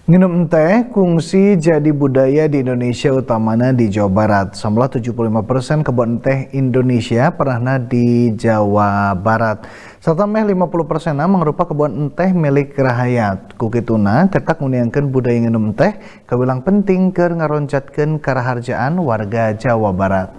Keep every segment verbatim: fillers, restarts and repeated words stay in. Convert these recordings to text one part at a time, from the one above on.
Nginum teh kungsi jadi budaya di Indonesia, utamanya di Jawa Barat. Semula tujuh puluh lima persen kebun teh Indonesia pernah di Jawa Barat. Serta meh lima puluh persen mengrupa kebun teh milik rakyat. Kukituna ketak nguniangkeun budaya nginum teh kawilang penting keur ngaroncatkeun karaharjaan warga Jawa Barat.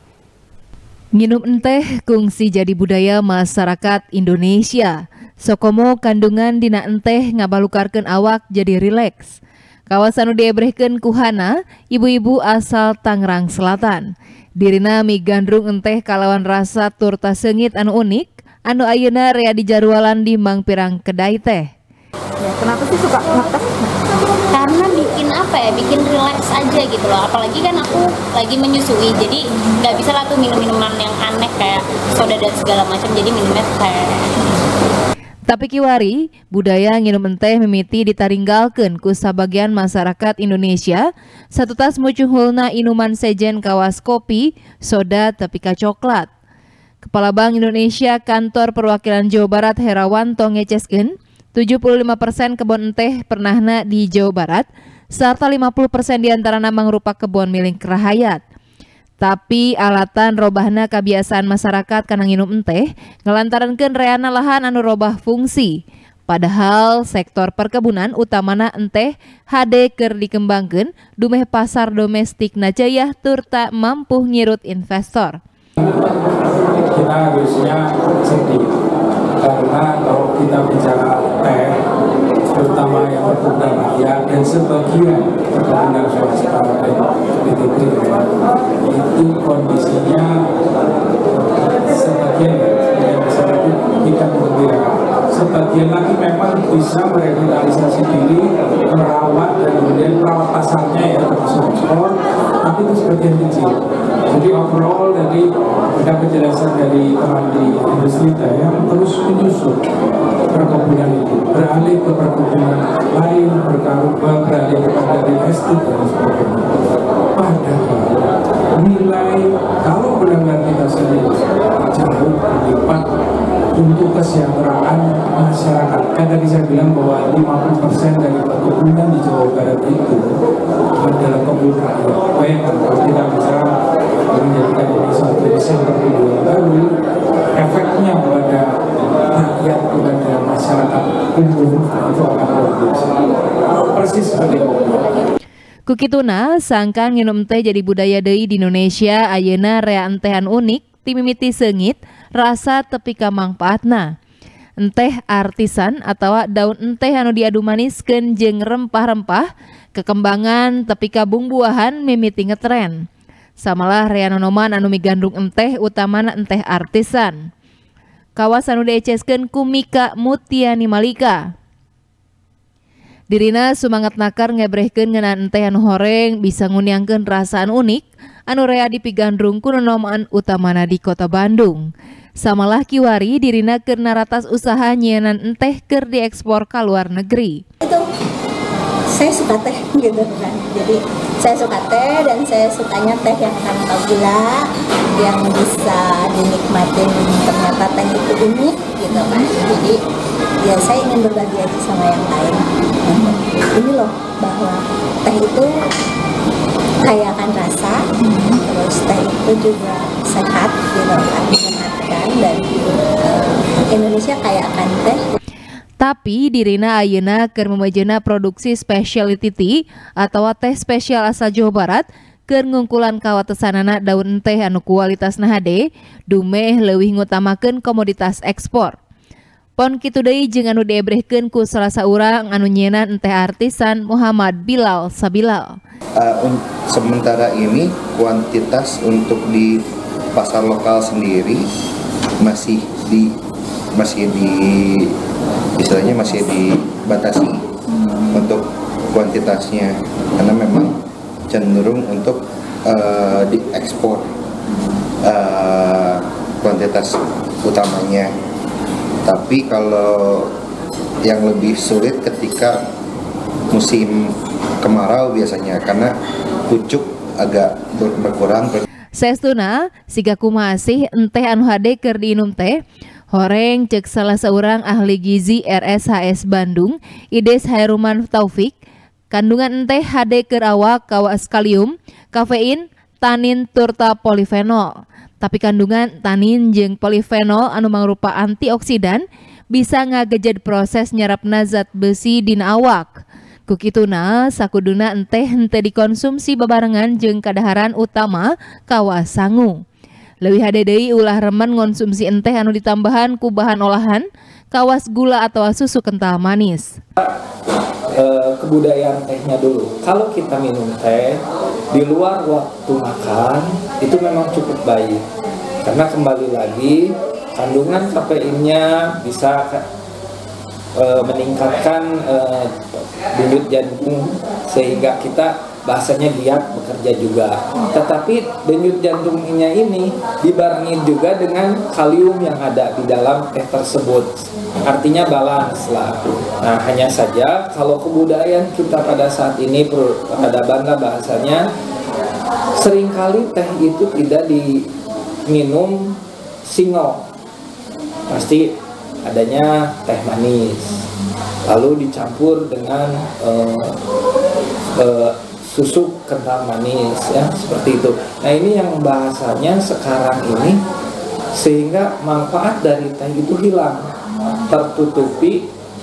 Nginum teh kungsi jadi budaya masyarakat Indonesia. Sokomo kandungan dina enteh ngabalukarkeun awak jadi rileks. Kawasan nu diebrehkeun kuhana ibu-ibu asal Tangerang Selatan. Dirina migandrung enteh kalawan rasa turta seungit anu unik, anu ayeuna rea dijarwalan di mang pirang kedai teh. Ya, kenapa sih suka ngetes? Karena bikin apa ya, bikin rileks aja gitu loh. Apalagi kan aku lagi menyusui, jadi nggak bisa lah tuh minum-minuman yang aneh kayak soda dan segala macam. Jadi minumnya teh. Tapi kiwari, budaya nginum teh mimiti ditaringgalkeun ku sabagian masyarakat Indonesia. Satu tas mucuhulna inuman sejen kawas kopi, soda, tapi ka coklat. Kepala Bank Indonesia Kantor Perwakilan Jawa Barat Herawanto ngeceskeun, tujuh puluh lima persen kebun teh pernahna di Jawa Barat, serta lima puluh persen diantarana mangrupa kebun milik rakyat. Tapi alatan robahna kebiasaan masyarakat kana nginum teh ngelantarankeun reana lahan anu robah fungsi. Padahal sektor perkebunan utamana enteh hade keur dikembangkeun dumeh pasar domestik najayah turta mampu ngirut investor. Kita harusnya sedih karena kalau kita bicara teh terutama yang perkebunan rakyat dan sebagian perkebunan swasta dan P T T itu kondisinya sebagian sebagian besar itu tidak menggembirakan. Sebagian lagi memang bisa merevitalisasi diri, merawat dan kemudian merawat pasarnya ya termasuk ekspor, tapi itu sebagian kecil. Jadi overall dari ada penjelasan dari teman di industri teh yang terus menyusun perkebunan itu, beralih ke perkebunan lain, berkarubah, beralih kepada domestik dan sebagainya. Padahal nilai kalau benar-benar kita sendiri jauh berlipat untuk kesejahteraan masyarakat. Kan tadi saya bilang bahwa lima puluh persen dari perkebunan di Jawa Barat itu adalah kebun rakyat. Bayangkan kalau kita bisa menjadikan ini suatu desain perkebunan baru, efeknya kepada rakyat, kepada masyarakat umum itu akan luar biasa. Persis seperti itu. Kukituna sangkan nginum teh jadi budaya deui di Indonesia. Ayeuna rea entehan unik ti mimiti seungit rasa tepi ka mangpaatna. Enteh artisan atawa daun enteh anu diadu maniskeun jeung rempah-rempah, kekembangan tepi ka bumbuahan mimiti ngetren. Samalah rea nonoman anu migandung enteh utamana enteh artisan. Kawasan anu dieceskeun ku Mika Mutiani Malika. Dirina sumangat nakar ngebrehkeun ngeunaan enteh anu horeng bisa nguniangkeun rasaan unik anu rea dipigandrung ku nonoman utamana di Kota Bandung. Samalah kiwari dirina keur naratas usaha nyienan enteh keur diekspor ka luar negeri. Itu saya suka teh gitu kan. Jadi saya suka teh dan saya sukanya teh yang tanpa gula, yang bisa dinikmatin, ternyata teh itu unik gitu kan. Jadi ya saya ingin berbagi aja sama yang lain. Ini loh bahwa teh itu kaya akan rasa, hmm. terus teh itu juga sehat gitu kan, menyehatkan, dan uh, Indonesia kaya akan teh. Tapi dirina ayeuna keur memajana produksi specialty tea atau teh spesial asal Jawa Barat keur ngungkulan kawatesanana daun teh anu kualitasna hade dumeh leuwih ngutamakeun komoditas ekspor. Pon kitu deui jeung anu diebrehkeun ku salah saurang anu nyienan enteh artisan Muhammad Bilal Sabilal. Uh, un sementara ini kuantitas untuk di pasar lokal sendiri masih di masih di istilahnya masih dibatasi hmm. untuk kuantitasnya karena memang cenderung untuk uh, diekspor uh, kuantitas utamanya. Tapi kalau yang lebih sulit ketika musim kemarau biasanya karena pucuk agak berkurang. Saestuna siga kumasih enteh anu hade keur diinum teh horeng cek salah seorang ahli gizi R S H S Bandung Ides Hairuman Taufik Kandungan enteh hade keur awak kawas kalium, kafein, tanin turta polifenol. Tapi kandungan tanin jeung polifenol anu mangrupa antioksidan bisa ngagejed proses nyerapna zat besi dina awak. Kukituna sakuduna enteh henteu dikonsumsi babarengan jeung kadaharan utama kawas sangu. Leuwih hade deui ulah remen ngonsumsi enteh anu ditambahan ku bahan olahan kawas gula atau susu kental manis. Kebudayaan tehnya dulu. Kalau kita minum teh di luar waktu makan itu memang cukup baik. Karena kembali lagi kandungan kafeinnya bisa e, meningkatkan e, denyut jantung sehingga kita bahasanya giat bekerja juga. Tetapi denyut jantungnya ini dibarengi juga dengan kalium yang ada di dalam teh tersebut. Artinya balance lah. Nah, hanya saja kalau kebudayaan kita pada saat ini peradaban lah bahasanya, seringkali teh itu tidak diminum single. Pasti adanya teh manis, lalu dicampur dengan uh, uh, susu kental manis, ya seperti itu. Nah, ini yang bahasanya sekarang ini sehingga manfaat dari teh itu hilang, tertutupi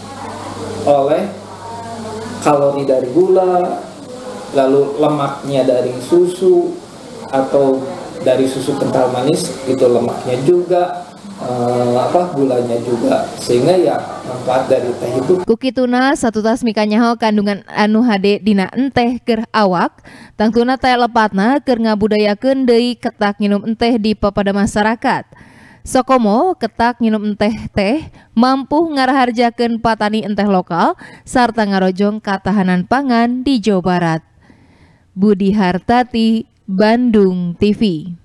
oleh kalori dari gula, lalu lemaknya dari susu atau dari susu kental manis itu lemaknya juga, eh, apa gulanya juga, sehingga ya manfaat dari teh itu. Kukituna satu tas mikanyaho kandungan anu hade dina enteh keur awak, tangtuna teh lepatna keur ngabudayakeun deui ketak nginum enteh di papada masyarakat. Sokomo ketak nginum enteh teh mampu ngaraharjakeun patani enteh lokal sarta ngarojong katahanan pangan di Jawa Barat. Budi Hartati, Bandung T V.